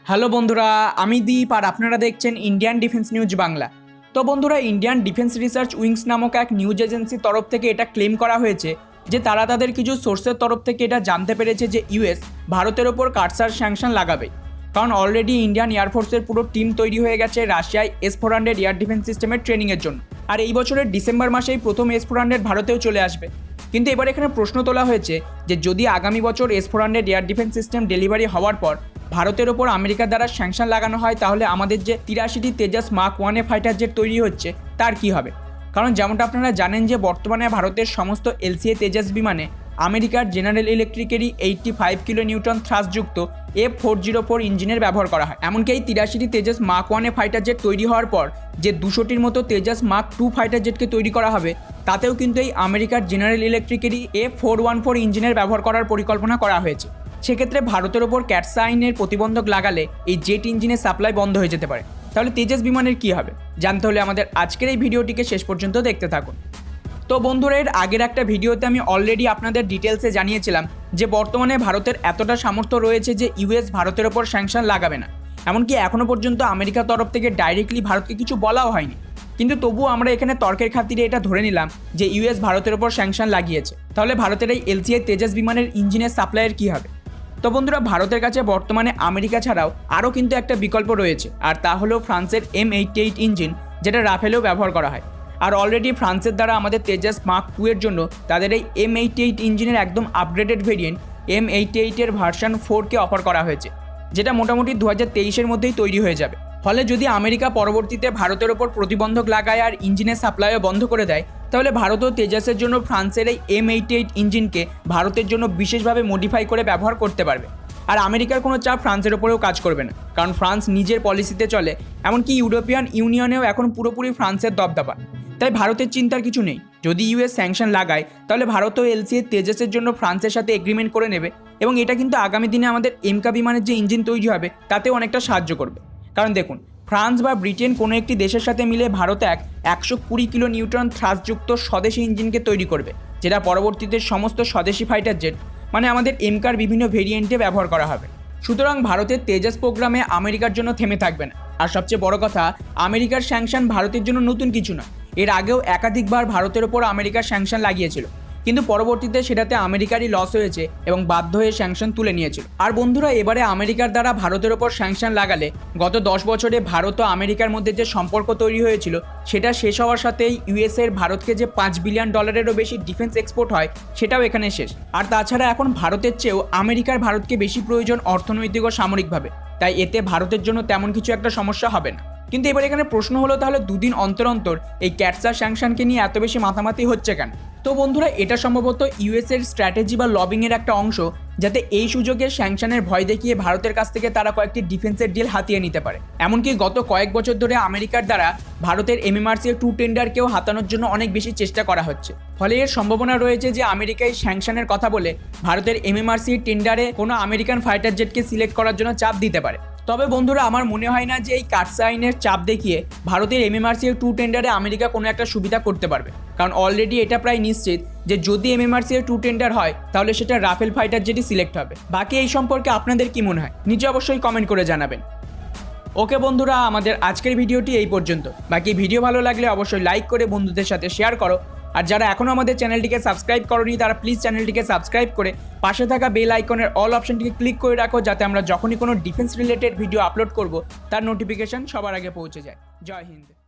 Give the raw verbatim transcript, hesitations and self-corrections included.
Hello বন্ধুরা, আমি দীপ আর আপনারা দেখছেন ইন্ডিয়ান ডিফেন্স নিউজ বাংলা। তো বন্ধুরা, ইন্ডিয়ান ডিফেন্স রিসার্চ উইংস নামক এক নিউজ এজেন্সির তরফ থেকে এটা ক্লেম করা হয়েছে যে তারা তাদের কিছু সোর্সের তরফ থেকে এটা জানতে পেরেছে যে ইউএস ভারতের ওপর কাটসার স্যাংশন লাগাবে। কারণ অলরেডি ইন্ডিয়ান এয়ারফোর্সের পুরো টিম তৈরি হয়ে গেছে রাশিয়ায় S four hundred air defence সিস্টেমের ট্রেনিংয়ের জন্য। আর এই বছরের ডিসেম্বর মাসেই প্রথম এস ফোর হান্ড্রেড ভারতেও চলে আসবে। কিন্তু এবার এখানে প্রশ্ন তোলা হয়েছে যে যদি আগামী বছর S four hundred air defence system delivery হওয়ার পর ভারতের ওপর আমেরিকার দ্বারা স্যাংশন লাগানো হয়, তাহলে আমাদের যে তিরাশিটি তেজাস মার্ক ওয়ানে ফাইটার জেট তৈরি হচ্ছে তার কি হবে। কারণ যেমনটা আপনারা জানেন যে বর্তমানে ভারতের সমস্ত এলসিএ তেজাস বিমানে আমেরিকার জেনারেল ইলেকট্রিকেরই এইটটি ফাইভ কিলো নিউটন থ্রাস্টযুক্ত এফ ফোর জিরো ফোর ইঞ্জিনের ব্যবহার করা হয়। এমনকি এই তিরাশিটি তেজাস মার্ক ওয়ানে ফাইটার জেট তৈরি হওয়ার পর যে দুশোটির মতো তেজাস মার্ক টু ফাইটার জেটকে তৈরি করা হবে, তাতেও কিন্তু এই আমেরিকার জেনারেল ইলেকট্রিকেরই এফ ফোর ওয়ান ফোর ইঞ্জিনের ব্যবহার করার পরিকল্পনা করা হয়েছে। সেক্ষেত্রে ভারতের ওপর ক্যাটসা আইনের প্রতিবন্ধক লাগালে এই জেট ইঞ্জিনের সাপ্লাই বন্ধ হয়ে যেতে পারে। তাহলে তেজাস বিমানের কী হবে জানতে হলে আমাদের আজকের এই ভিডিওটিকে শেষ পর্যন্ত দেখতে থাকুন। তো বন্ধুরা, এর আগের একটা ভিডিওতে আমি অলরেডি আপনাদের ডিটেলসে জানিয়েছিলাম যে বর্তমানে ভারতের এতটা সামর্থ্য রয়েছে যে ইউএস ভারতের ওপর স্যাংশন লাগাবে না। এমনকি এখনও পর্যন্ত আমেরিকার তরফ থেকে ডাইরেক্টলি ভারতকে কিছু বলাও হয়নি। কিন্তু তবুও আমরা এখানে তর্কের খাতিরে এটা ধরে নিলাম যে ইউএস ভারতের ওপর স্যাংশন লাগিয়েছে। তাহলে ভারতের এই এলসিআই তেজাস বিমানের ইঞ্জিনের সাপ্লাইয়ের কী হবে? তো বন্ধুরা, ভারতের কাছে বর্তমানে আমেরিকা ছাড়াও আরও কিন্তু একটা বিকল্প রয়েছে, আর তা হলো ফ্রান্সের এম এইটটি এইট ইঞ্জিন, যেটা রাফেলেও ব্যবহার করা হয়। আর অলরেডি ফ্রান্সের দ্বারা আমাদের তেজাস মার্ক টু এর জন্য তাদের এই এম এইটটি এইট ইঞ্জিনের একদম আপগ্রেডেড ভেরিয়েন্ট এম এইটটি এইটের ভার্সন ফোরকে অফার করা হয়েছে, যেটা মোটামুটি দু হাজার তেইশের মধ্যেই তৈরি হয়ে যাবে। ফলে যদি আমেরিকা পরবর্তীতে ভারতের ওপর প্রতিবন্ধক লাগায় আর ইঞ্জিনের সাপ্লাইও বন্ধ করে দেয়, তাহলে ভারতও তেজাসের জন্য ফ্রান্সের এই এম এইটটি এইট ইঞ্জিনকে ভারতের জন্য বিশেষভাবে মডিফাই করে ব্যবহার করতে পারবে। আর আমেরিকার কোনো চাপ ফ্রান্সের ওপরেও কাজ করবে না, কারণ ফ্রান্স নিজের পলিসিতে চলে। এমনকি ইউরোপিয়ান ইউনিয়নেও এখন পুরোপুরি ফ্রান্সের দবদবা। তাই ভারতের চিন্তার কিছু নেই। যদি ইউএস স্যাংশন লাগায়, তাহলে ভারতও এলসিএ তেজাসের জন্য ফ্রান্সের সাথে এগ্রিমেন্ট করে নেবে, এবং এটা কিন্তু আগামী দিনে আমাদের এমকা বিমানের যে ইঞ্জিন তৈরি হবে তাতেও অনেকটা সাহায্য করবে। কারণ দেখুন, ফ্রান্স বা ব্রিটেন কোনো একটি দেশের সাথে মিলে ভারত এক একশো কুড়ি কিলো নিউটন থ্রাস্টযুক্ত স্বদেশি ইঞ্জিনকে তৈরি করবে, যেটা পরবর্তীতে সমস্ত স্বদেশি ফাইটার জেট মানে আমাদের এমকার বিভিন্ন ভেরিয়েন্টে ব্যবহার করা হবে। সুতরাং ভারতের তেজাস প্রোগ্রামে আমেরিকার জন্য থেমে থাকবে না। আর সবচেয়ে বড় কথা, আমেরিকার স্যাংশন ভারতের জন্য নতুন কিছু না। এর আগেও একাধিকবার ভারতের ওপর আমেরিকার স্যাংশন লাগিয়েছিল, কিন্তু পরবর্তীতে সেটাতে আমেরিকারই লস হয়েছে এবং বাধ্য হয়ে স্যাংশন তুলে নিয়েছিল। আর বন্ধুরা, এবারে আমেরিকার দ্বারা ভারতের ওপর স্যাংশন লাগালে গত দশ বছরে ভারত ও আমেরিকার মধ্যে যে সম্পর্ক তৈরি হয়েছিল সেটা শেষ হওয়ার সাথেই ইউএসএর ভারতকে যে পাঁচ বিলিয়ন ডলারেরও বেশি ডিফেন্স এক্সপোর্ট হয় সেটাও এখানে শেষ। আর তাছাড়া এখন ভারতের চেয়েও আমেরিকার ভারতকে বেশি প্রয়োজন অর্থনৈতিক ও সামরিকভাবে। তাই এতে ভারতের জন্য তেমন কিছু একটা সমস্যা হবে না। কিন্তু এবার এখানে প্রশ্ন হলো, তাহলে দুদিন অন্তর অন্তর এই ক্যাটসা স্যাংশনকে নিয়ে এত বেশি মাতামাতি হচ্ছে কেন? তো বন্ধুরা, এটা সম্ভবত ইউএস এর স্ট্র্যাটেজি বা লবিংয়ের একটা অংশ, যাতে এই সুযোগে স্যাংশনের ভয় দেখিয়ে ভারতের কাছ থেকে তারা কয়েকটি ডিফেন্সের ডিল হাতিয়ে নিতে পারে। এমনকি গত কয়েক বছর ধরে আমেরিকার দ্বারা ভারতের এমএমআরসি টু টেন্ডারকেও হাতানোর জন্য অনেক বেশি চেষ্টা করা হচ্ছে। ফলে এর সম্ভাবনা রয়েছে যে আমেরিকায় স্যাংশনের কথা বলে ভারতের এমএমআরসি টেন্ডারে কোনো আমেরিকান ফাইটার জেটকে সিলেক্ট করার জন্য চাপ দিতে পারে। তবে বন্ধুরা, আমার মনে হয় না যে এই কাটসা আইনের চাপ দেখিয়ে ভারতের এমএমআরসি টু টেন্ডারে আমেরিকা কোনো একটা সুবিধা করতে পারবে। কারণ অলরেডি এটা প্রায় নিশ্চিত যে যদি এমএমআরসি টু টেন্ডার হয়, তাহলে সেটা রাফেল ফাইটার জেটই সিলেক্ট হবে। বাকি এই সম্পর্কে আপনাদের কি মনে হয় নিচে অবশ্যই কমেন্ট করে জানাবেন। ওকে বন্ধুরা, আমাদের আজকের ভিডিওটি এই পর্যন্ত। বাকি ভিডিও ভালো লাগলে অবশ্যই লাইক করে বন্ধুদের সাথে শেয়ার করো। আর যারা এখনও আমাদের চ্যানেলটিকে সাবস্ক্রাইব করোনি, তারা প্লিজ চ্যানেলটিকে সাবস্ক্রাইব করে পাশে থাকা বেল আইকনের অল অপশনটিকে ক্লিক করে রাখো, যাতে আমরা যখনই কোনো ডিফেন্স রিলেটেড ভিডিও আপলোড করব তার নোটিফিকেশন সবার আগে পৌঁছে যায়। জয় হিন্দ।